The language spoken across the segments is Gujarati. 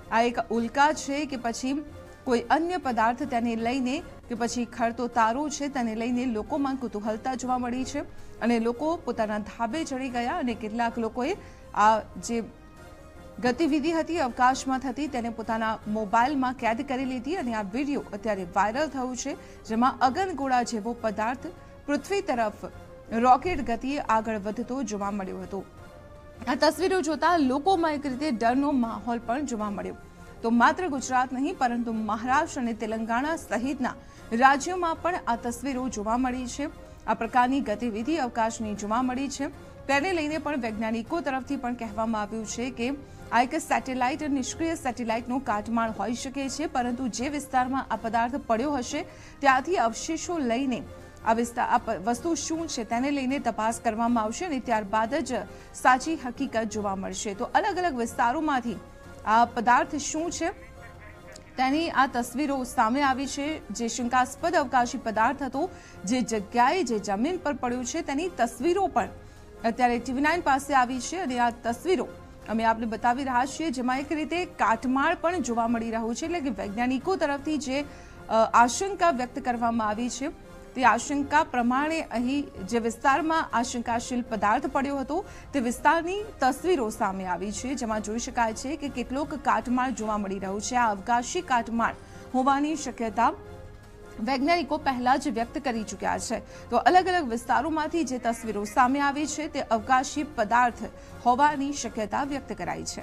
આ એક ઉલ્કા છે કે પછી કોઈ અન્ય પદાર્થ તેને લઈને કે પછી ખરતો તારો છે તેને લઈને લોકોમાં કુતૂહલતા જોવા મળી છે અને લોકો પોતાના ધાબે ચડી ગયા અને કેટલાક લોકોએ આ જે ગતિવિધિ હતી અવકાશમાં થતી તેને પોતાના મોબાઈલમાં કેદ કરી લીધી અને આ વિડીયો અત્યારે વાયરલ થયું છે, જેમાં અગનગોળા જેવો પદાર્થ પૃથ્વી તરફ રોકેટ ગતિએ આગળ વધતો જોવા મળ્યો હતો। આ તસવીરો જોતા લોકોમાં એક રીતે ડરનો માહોલ પણ જોવા મળ્યો। તો માત્ર ગુજરાત નહીં પરંતુ મહારાષ્ટ્ર અને તેલંગાણા સહિતના રાજ્યોમાં પણ આ તસવીરો જોવા મળી છે। આ પ્રકારની ગતિવિધિ અવકાશની જોવા મળી છે, તેને લઈને પણ વૈજ્ઞાનિકો તરફથી પણ કહેવામાં આવ્યું છે કે આ એક સેટેલાઇટ નિષ્ક્રિય સેટેલાઇટનો કાટમાળ હોઈ શકે છે, પરંતુ જે વિસ્તારમાં આ પદાર્થ પડ્યો હશે ત્યાંથી અવશેષો લઈને આ વસ્તુ શું છે તેને લઈને તપાસ કરવામાં આવશે અને ત્યારબાદ જ સાચી હકીકત જોવા મળશે। તો અલગ અલગ વિસ્તારોમાંથી આ પદાર્થ શું છે તેની આ તસવીરો સામે આવી છે। જે શંકાસ્પદ અવકાશી પદાર્થ હતો જે જગ્યાએ જે જમીન પર પડ્યો છે તેની તસવીરો પણ અત્યારે TV9 પાસે આવી છે અને આ તસવીરો અમે આપને બતાવી રહ્યા છીએ, જેમાં એક રીતે કાટમાળ પણ જોવા મળી રહ્યું છે। એટલે કે વૈજ્ઞાનિકો તરફથી જે આશંકા વ્યક્ત કરવામાં આવી છે તે આશંકા પ્રમાણે અહીં જે વિસ્તારમાં આશંકાશીલ પદાર્થ પડ્યો હતો તે વિસ્તારની તસવીરો સામે આવી છે, જેમાં જોઈ શકાય છે કે કેટલોક કાટમાળ જોવા મળી રહ્યું છે। આ અવકાશી કાટમાળ હોવાની શક્યતા વૈજ્ઞાનિકો પહેલા જ વ્યક્ત કરી ચૂક્યા છે। તો અલગ અલગ વિસ્તારોમાંથી જે તસવીરો સામે આવી છે તે અવકાશી પદાર્થ હોવાની શક્યતા વ્યક્ત કરાઈ છે।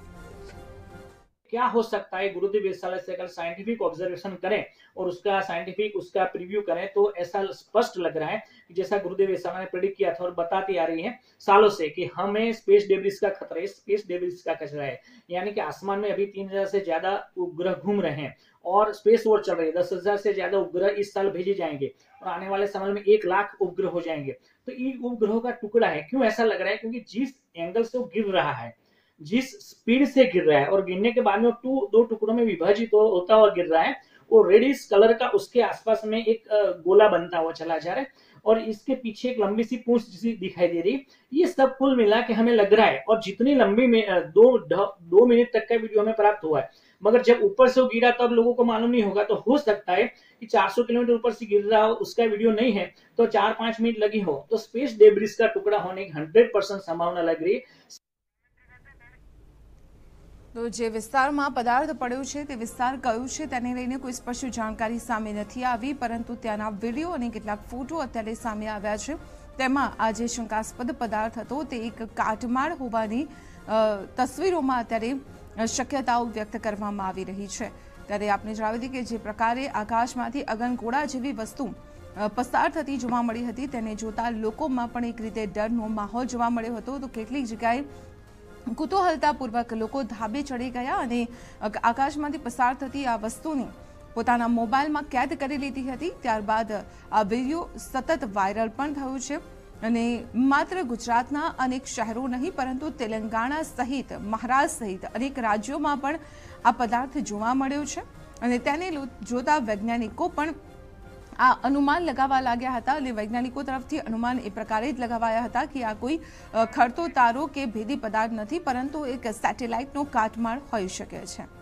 क्या हो सकता है गुरुदेव वेधशाला से अगर साइंटिफिक ऑब्जर्वेशन करें और उसका साइंटिफिक उसका प्रीव्यू करें तो ऐसा स्पष्ट लग रहा है कि जैसा गुरुदेव वेधशाला ने प्रेडिक्ट किया था और बताती आ रही है सालों से कि हमें स्पेस डेब्रिस का खतरा है, स्पेस डेब्रिस का कचरा है। यानी कि आसमान में अभी 3000 से ज्यादा उपग्रह घूम रहे हैं और स्पेस वॉर चल रही है। 10,000 से ज्यादा उपग्रह इस साल भेजे जाएंगे और आने वाले समय में 1 लाख उपग्रह हो जाएंगे। तो इन उपग्रहों का टुकड़ा है। क्यों ऐसा लग रहा है? क्योंकि जिस एंगल से वो गिर रहा है, जिस स्पीड से गिर रहा है और गिरने के बाद में दो टुकड़ों में विभाजित होता हुआ गिर रहा है, वो रेडिश कलर का उसके आसपास में एक गोला बनता हुआ चला जा रहा है और इसके पीछे एक लंबी सी पूंछ जैसी दिखाई दे रही है। ये सब कुल मिला के हमें लग रहा है और जितनी लंबी में 2 मिनट तक का वीडियो हमें प्राप्त हुआ है, मगर जब ऊपर से वो गिरा तब लोगों को मालूम नहीं होगा। तो हो सकता है कि 400 किलोमीटर ऊपर से गिर रहा हो, उसका वीडियो नहीं है तो 4-5 मिनट लगी हो। तो स्पेस डेब्रिस का टुकड़ा होने की 100% संभावना लग रही है। तो જે વિસ્તારમાં પદાર્થ પડ્યો છે તે વિસ્તાર કયો છે તેને લઈને કોઈ સ્પષ્ટ જાણકારી સામે નથી આવી, પરંતુ ત્યાંના વિડીયો અને કેટલાક ફોટો અત્યારે સામે આવ્યા છે। તેમાં આ જે શંકાસ્પદ પદાર્થ હતો તે એક કાટમાળ હોવાની તસવીરોમાં અત્યારે શક્યતાઓ વ્યક્ત કરવામાં આવી રહી છે। ત્યારે આપણે જણાવી દઈએ કે જે પ્રકારે આકાશમાંથી અગનગોળા જેવી વસ્તુ પસાર થતી જોવા મળી હતી તેને જોતા લોકોમાં પણ એક રીતે ડરનો માહોલ જોવા મળ્યો હતો। તો કેટલીક જગ્યાએ કુતૂહલતાપૂર્વક લોકો ધાબે ચડી ગયા અને આકાશમાંથી પસાર થતી આ વસ્તુને પોતાના મોબાઈલમાં કેદ કરી લીધી હતી। ત્યારબાદ આ વિડીયો સતત વાયરલ પણ થયો છે અને માત્ર ગુજરાતના અનેક શહેરો નહીં પરંતુ તેલંગાણા સહિત મહારાષ્ટ્ર સહિત અનેક રાજ્યોમાં પણ આ પદાર્થ જોવા મળ્યો છે અને તેને જોતા વૈજ્ઞાનિકો પણ આ અનુમાન લગાવવા લાગ્યા હતા અને વૈજ્ઞાનિકો તરફથી અનુમાન એ પ્રકારે જ લગાવાયા હતા કે આ કોઈ ખરતો તારો કે ભેદી પદાર્થ નથી પરંતુ એક સેટેલાઇટનો કાટમાળ હોઈ શકે છે।